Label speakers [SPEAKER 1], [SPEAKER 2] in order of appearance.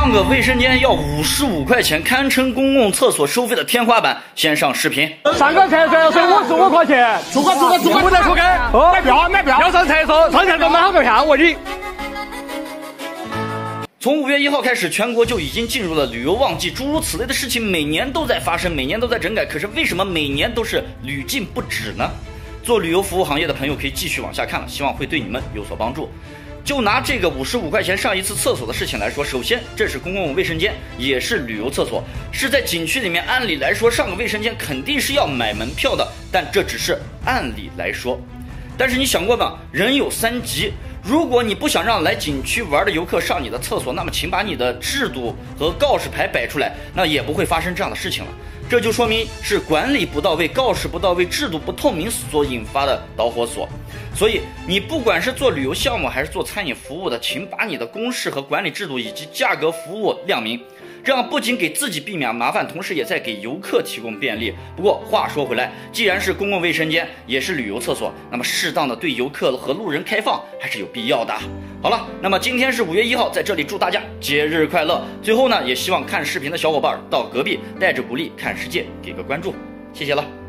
[SPEAKER 1] 上个卫生间要55块钱，堪称公共厕所收费的天花板。先上视频。
[SPEAKER 2] 上个厕所要收55块钱，出个，不得出给。买票，要上厕所，上厕所买好个票，我的。
[SPEAKER 1] 从5月1号开始，全国就已经进入了旅游旺季，诸如此类的事情每年都在发生，每年都在整改。可是为什么每年都是屡禁不止呢？做旅游服务行业的朋友可以继续往下看了，希望会对你们有所帮助。就拿这个55块钱上一次厕所的事情来说，首先这是公共卫生间，也是旅游厕所，是在景区里面，按理来说上个卫生间肯定是要买门票的，但这只是按理来说。但是你想过吗？人有3急，如果你不想让来景区玩的游客上你的厕所，那么请把你的制度和告示牌摆出来，那也不会发生这样的事情了。这就说明是管理不到位、告示不到位、制度不透明所引发的导火索。所以你不管是做旅游项目还是做餐饮服务的，请把你的公示和管理制度以及价格服务亮明，这样不仅给自己避免麻烦，同时也在给游客提供便利。不过话说回来，既然是公共卫生间，也是旅游厕所，那么适当的对游客和路人开放还是有必要的。好了，那么今天是5月1号，在这里祝大家节日快乐。最后呢，也希望看视频的小伙伴到隔壁带着鼓励看世界，给个关注，谢谢了。